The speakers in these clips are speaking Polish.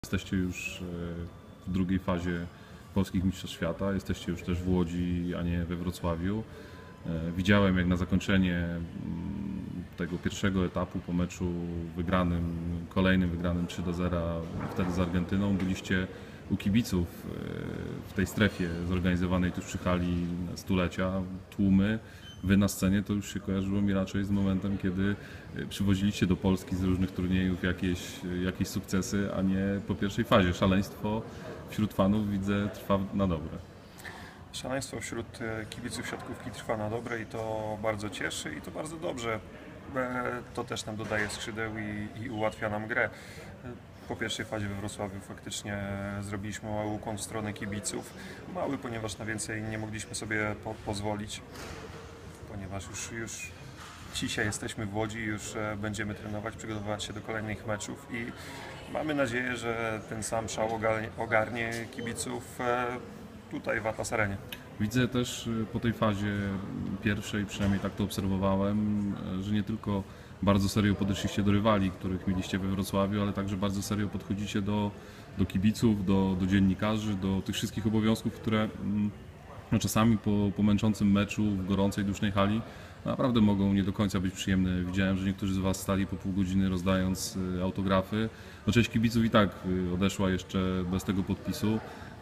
Jesteście już w drugiej fazie polskich mistrzostw świata, jesteście już też w Łodzi, a nie we Wrocławiu. Widziałem, jak na zakończenie tego pierwszego etapu po meczu wygranym, kolejnym wygranym 3-0 wtedy z Argentyną, byliście u kibiców w tej strefie zorganizowanej tuż przy hali stulecia, tłumy. Wy na scenie to już się kojarzyło mi raczej z momentem, kiedy przywoziliście do Polski z różnych turniejów jakieś sukcesy, a nie po pierwszej fazie. Szaleństwo wśród fanów, widzę, trwa na dobre. Szaleństwo wśród kibiców siatkówki trwa na dobre i to bardzo cieszy i to bardzo dobrze. To też nam dodaje skrzydeł i ułatwia nam grę. Po pierwszej fazie we Wrocławiu faktycznie zrobiliśmy mały ukłon w stronę kibiców. Mały, ponieważ na więcej nie mogliśmy sobie pozwolić, ponieważ już dzisiaj jesteśmy w Łodzi, już będziemy trenować, przygotowywać się do kolejnych meczów i mamy nadzieję, że ten sam szał ogarnie kibiców tutaj w Atlas Arenie. Widzę też po tej fazie pierwszej, przynajmniej tak to obserwowałem, że nie tylko bardzo serio podeszliście do rywali, których mieliście we Wrocławiu, ale także bardzo serio podchodzicie do kibiców, do dziennikarzy, do tych wszystkich obowiązków, które no czasami po męczącym meczu w gorącej, dusznej hali naprawdę mogą nie do końca być przyjemne. Widziałem, że niektórzy z Was stali po pół godziny rozdając autografy. No część kibiców i tak odeszła jeszcze bez tego podpisu.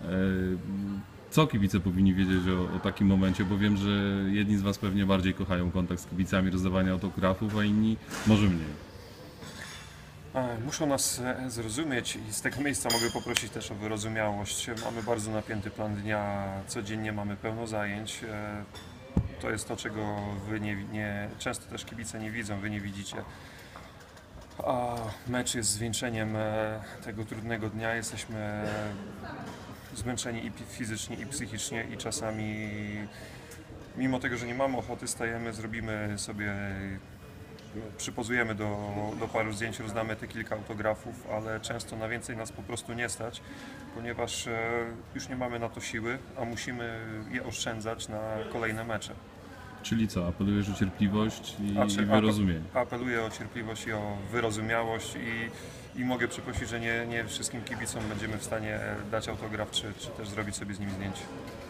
Co kibice powinni wiedzieć o takim momencie? Bo wiem, że jedni z Was pewnie bardziej kochają kontakt z kibicami, rozdawanie autografów, a inni może mniej. Muszą nas zrozumieć i z tego miejsca mogę poprosić też o wyrozumiałość. Mamy bardzo napięty plan dnia, codziennie mamy pełno zajęć. To jest to, czego Wy często też kibice nie widzą, Wy nie widzicie. A mecz jest zwieńczeniem tego trudnego dnia. Jesteśmy zmęczeni i fizycznie, i psychicznie i czasami, mimo tego, że nie mamy ochoty, stajemy, zrobimy sobie, przypozujemy do paru zdjęć, rozdamy te kilka autografów, ale często na więcej nas po prostu nie stać, ponieważ już nie mamy na to siły, a musimy je oszczędzać na kolejne mecze. Czyli co? Apelujesz o cierpliwość i wyrozumienie. Apeluję o cierpliwość i o wyrozumiałość i mogę przyprosić, że nie wszystkim kibicom będziemy w stanie dać autograf czy też zrobić sobie z nimi zdjęcie.